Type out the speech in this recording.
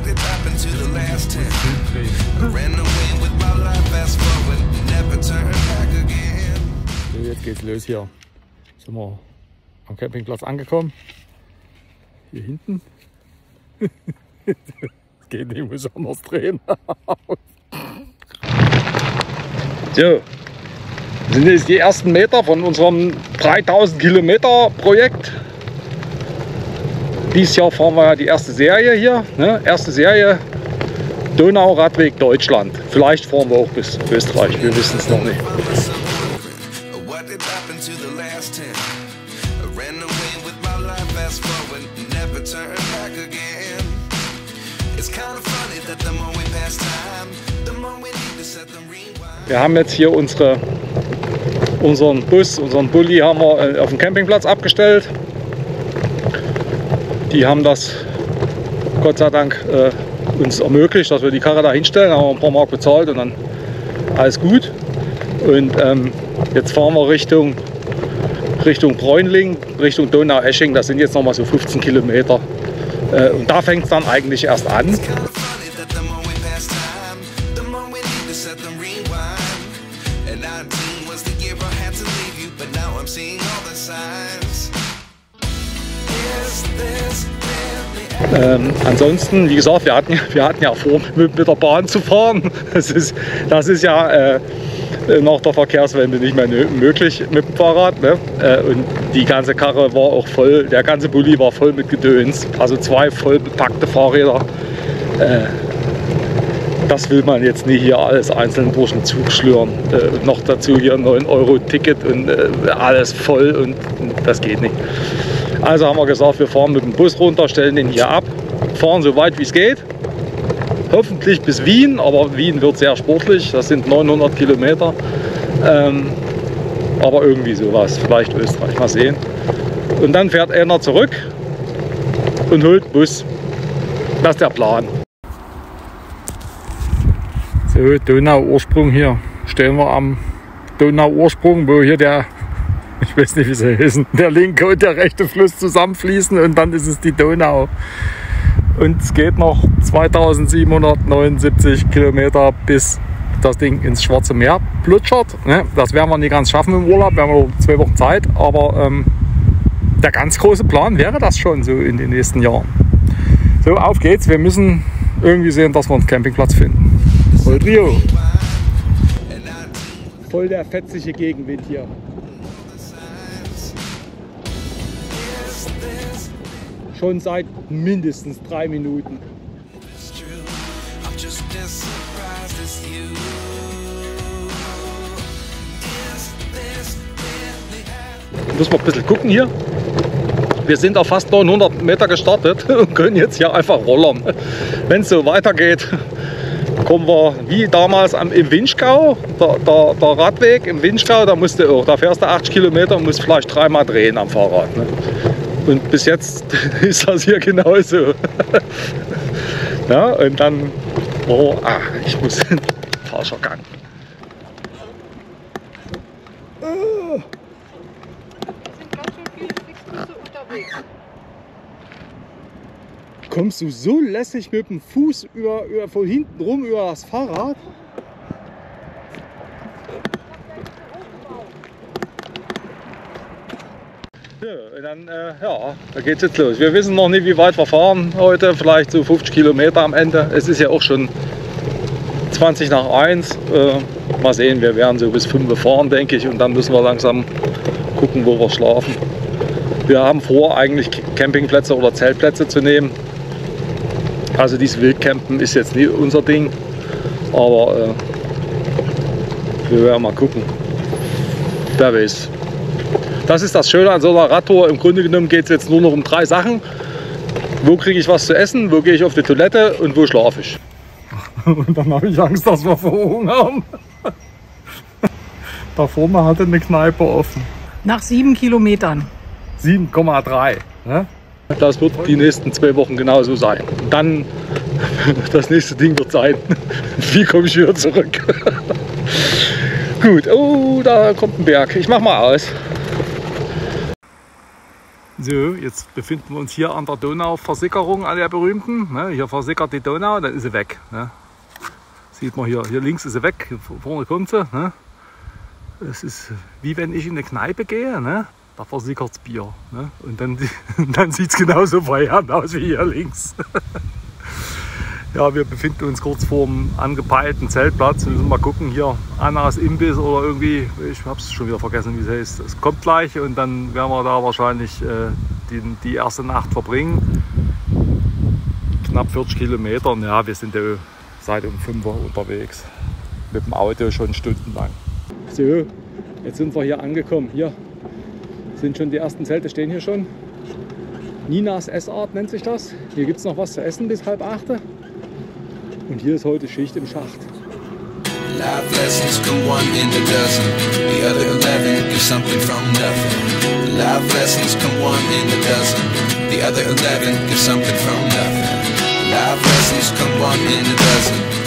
So, jetzt geht's los hier. Sind wir am Campingplatz angekommen. Hier hinten. Geht nicht, muss anders drehen. So, das sind jetzt die ersten Meter von unserem 3000 Kilometer Projekt. Dieses Jahr fahren wir ja die erste Serie hier. Ne? Erste Serie Donau-Radweg Deutschland. Vielleicht fahren wir auch bis Österreich, wir wissen es noch nicht. Wir haben jetzt hier unseren Bus, unseren Bulli haben wir auf dem Campingplatz abgestellt. Die haben das Gott sei Dank uns ermöglicht, dass wir die Karre da hinstellen. Haben wir ein paar Mark bezahlt und dann alles gut. Und jetzt fahren wir Richtung Bräunling, Richtung Donaueschingen. Das sind jetzt noch mal so 15 Kilometer. Und da fängt es dann eigentlich erst an. Ansonsten, wie gesagt, wir hatten ja vor, mit der Bahn zu fahren. Das ist ja nach der Verkehrswende nicht mehr möglich mit dem Fahrrad. Ne? Und die ganze Karre war auch voll, der ganze Bulli war voll mit Gedöns. Also 2 voll bepackte Fahrräder. Das will man jetzt nicht hier alles einzeln durch den Zug schlüren. Noch dazu hier 9 € Ticket und alles voll und das geht nicht. Also haben wir gesagt, wir fahren mit dem Bus runter, stellen den hier ab, fahren so weit wie es geht. Hoffentlich bis Wien, aber Wien wird sehr sportlich, das sind 900 Kilometer. Aber irgendwie sowas, vielleicht Österreich, mal sehen. Und dann fährt einer zurück und holt den Bus. Das ist der Plan. So, Donauursprung hier. Stehen wir am Donauursprung, wo hier der, ich weiß nicht wie sie heißen, der linke und der rechte Fluss zusammenfließen und dann ist es die Donau. Und es geht noch 2779 Kilometer, bis das Ding ins Schwarze Meer plutschert. Das werden wir nicht ganz schaffen im Urlaub, wir haben nur 2 Wochen Zeit, aber der ganz große Plan wäre das schon so in den nächsten Jahren. So, auf geht's, wir müssen irgendwie sehen, dass wir einen Campingplatz finden. Voll Rio. Voll der fetzige Gegenwind hier. Schon seit mindestens 3 Minuten. Muss man ein bisschen gucken hier. Wir sind auf fast 900 Meter gestartet und können jetzt hier einfach rollern. Wenn es so weitergeht, kommen wir wie damals im Winschgau, der Radweg im Winschgau, da fährst du 80 Kilometer und musst vielleicht 3-mal drehen am Fahrrad. Ne? Und bis jetzt ist das hier genauso. Ja, und dann, ich muss falscher Gang. Kommst du so lässig mit dem Fuß von hinten rum über das Fahrrad? Ja, und dann, da geht's jetzt los. Wir wissen noch nicht, wie weit wir fahren heute, vielleicht so 50 Kilometer am Ende. Es ist ja auch schon 20 nach 1. Mal sehen, wir werden so bis 5 fahren, denke ich, und dann müssen wir langsam gucken, wo wir schlafen. Wir haben vor, eigentlich Campingplätze oder Zeltplätze zu nehmen. Also dieses Wildcampen ist jetzt nicht unser Ding, aber wir werden mal gucken. Wer weiß. Das ist das Schöne an so einer Radtour. Im Grunde genommen geht es jetzt nur noch um 3 Sachen. Wo kriege ich was zu essen, wo gehe ich auf die Toilette und wo schlafe ich. Und dann habe ich Angst, dass wir verhungern. Da vorne hatte eine Kneipe offen. Nach 7 Kilometern. 7,3. Ne? Das wird die nächsten 2 Wochen genauso sein. Dann, das nächste Ding wird sein, wie komme ich wieder zurück? Gut, oh, da kommt ein Berg. Ich mach mal aus. So, jetzt befinden wir uns hier an der Donauversickerung, an der berühmten. Ne? Hier versickert die Donau, dann ist sie weg. Ne? Sieht man hier, hier links ist sie weg, hier vorne kommt sie. Ne? Es ist wie wenn ich in eine Kneipe gehe, ne? Da versickert das Bier. Ne? Und dann sieht es genauso verheerend aus wie hier links. Ja, wir befinden uns kurz vor dem angepeilten Zeltplatz. Wir müssen mal gucken, hier Annas Imbiss oder irgendwie, ich habe es schon wieder vergessen, wie es heißt. Es kommt gleich und dann werden wir da wahrscheinlich die erste Nacht verbringen. Knapp 40 Kilometer. Ja, wir sind ja seit um 5 Uhr unterwegs. Mit dem Auto schon stundenlang. So, jetzt sind wir hier angekommen. Hier sind schon die ersten Zelte, stehen hier schon. Ninas Essart nennt sich das. Hier gibt es noch was zu essen bis 7:30. Und hier ist heute Schicht im Schacht. Life lessons come one in a dozen. The other 11 give something from nothing. Life lessons come one in a dozen. The other 11 give something from nothing. Life lessons come one in a dozen.